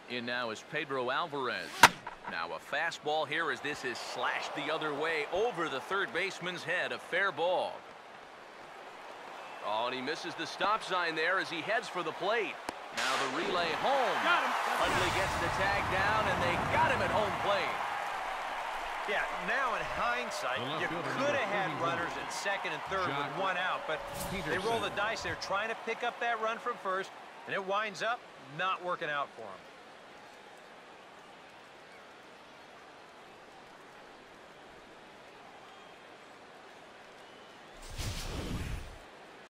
In now is Pedro Alvarez. Now a fastball here as this is slashed the other way over the third baseman's head. A fair ball. Oh, and he misses the stop sign there as he heads for the plate. Now the relay home. Got him. Utley gets the tag down, and they got him at home plate. Yeah, now in hindsight, you could have had runners at second and third with one out, but they roll the dice. They're trying to pick up that run from first, and it winds up not working out for them.